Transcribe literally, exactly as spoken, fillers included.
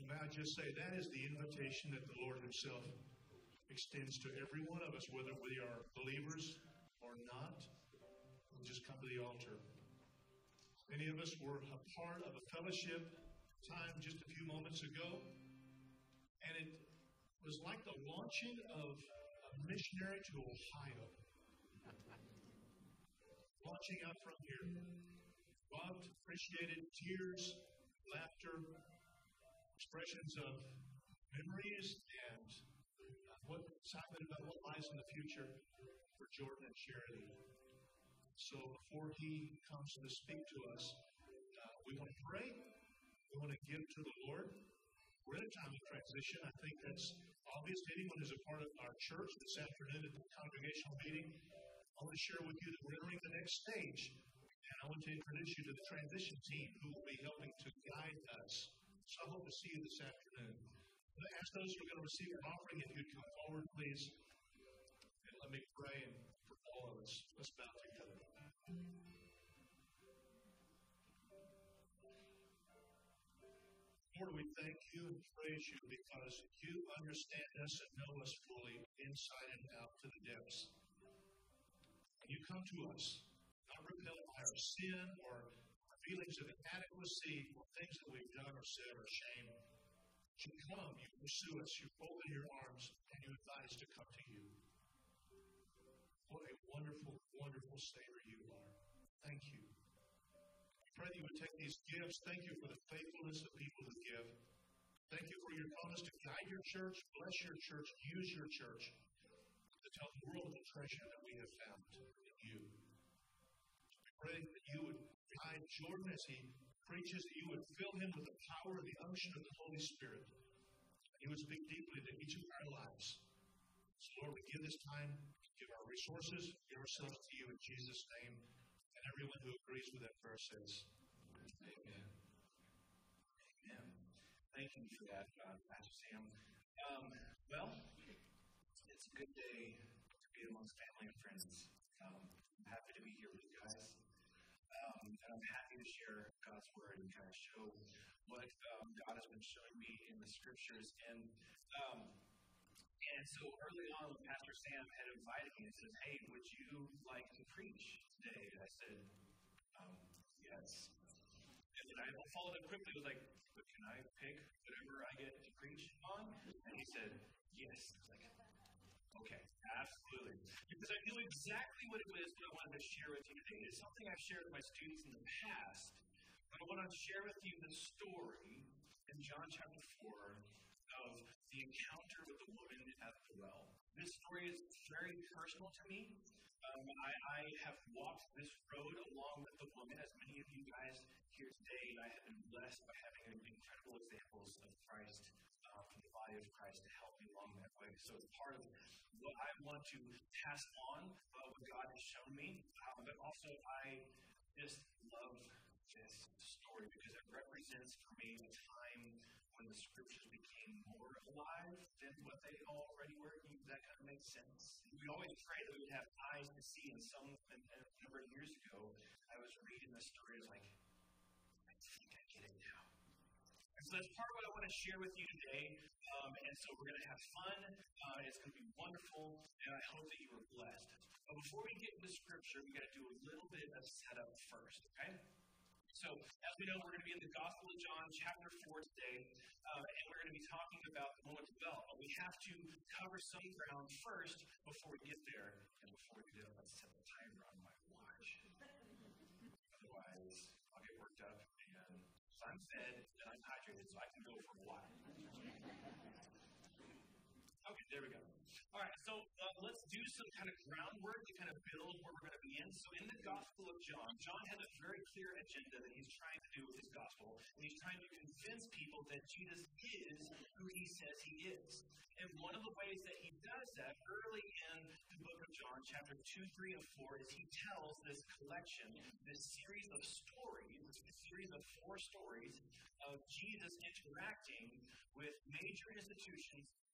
May I just say, that is the invitation that the Lord Himself extends to every one of us, whether we are believers or not. We'll just come to the altar. Many of us were a part of a fellowship time just a few moments ago, and it was like the launching of a missionary to Ohio. Launching out from here. Loved, appreciated, tears, laughter, expressions of memories, and what excitement about what lies in the future for Jordan and Charity. So before he comes to speak to us, uh, we want to pray. We want to give to the Lord. We're in a time of transition. I think that's obvious to anyone who's a part of our church this afternoon at the congregational meeting. I want to share with you that we're entering the next stage. And I want to introduce you to the transition team who will be helping to guide us. So I hope to see you this afternoon. I'm going to ask those who are going to receive an offering, if you'd come forward, please. And let me pray for all of us. Let's bow together. Lord, we thank you and praise you because you understand us and know us fully, inside and out to the depths. And you come to us, not repelled by our sin or our feelings of inadequacy or things that we've done or said or shame. You come, you pursue us, you open your arms, and you invite us to come to you. What a wonderful, wonderful Savior you are. Thank you. I pray that you would take these gifts. Thank you for the faithfulness of people who give. Thank you for your promise to guide your church, bless your church, use your church to tell the world the treasure that we have found in you. We pray that you would guide Jordan as he preaches, that you would fill him with the power and the unction of the Holy Spirit. And you would speak deeply to each of our lives. So Lord, we give this time, give our resources, give ourselves to you in Jesus' name. And everyone who agrees with that prayer says, Amen. Amen. Thank you for that, uh, Pastor Sam. Um, well, it's a good day to be amongst family and friends. Um, I'm happy to be here with you guys. Um, and I'm happy to share God's Word and kind of show what um, God has been showing me in the Scriptures. And um, and so early on, when Pastor Sam had invited me and said, hey, would you like to preach today? And I said, um, yes. And then I followed up quickly. I was like, but can I pick whatever I get to preach on? And he said, yes. I was like, okay, absolutely. Because I knew exactly what it was that I wanted to share with you today. It's something I've shared with my students in the past, but I want to share with you the story in John chapter four of the encounter with the woman at the well. This story is very personal to me. Um, I, I have walked this road along with the woman, as many of you guys here today. I have been blessed by having incredible examples of Christ, uh, from the body of Christ, to help me along that way. So it's part of what I want to pass on, uh, what God has shown me. Um, but also, I just love this story because it represents for me a time when the Scriptures became more alive than what they already were. That kind of makes sense. We always pray that we would have eyes to see, and some and, and a number of years ago, I was reading this story, I was like, I think I get it now. And so that's part of what I want to share with you today. Um, and so we're going to have fun. Uh, it's going to be wonderful, and I hope that you are blessed. But before we get into Scripture, we've got to do a little bit of setup first, okay? So, as we know, we're going to be in the Gospel of John, chapter four today, uh, and we're going to be talking about the woman at the well. But we have to cover some ground first before we get there. And before we do, let's set the timer on my watch. Otherwise, I'll get worked up, and so I'm fed and I'm hydrated, so I can go for a while. Okay, there we go. All right, so uh, let's do some kind of groundwork to kind of build where we're going to be in. So in the Gospel of John, John has a very clear agenda that he's trying to do with his Gospel, and he's trying to convince people that Jesus is who he says he is. And one of the ways that he does that early in the book of John, chapter two, three, and four, is he tells this collection, this series of stories, this series of four stories of Jesus interacting with major institutions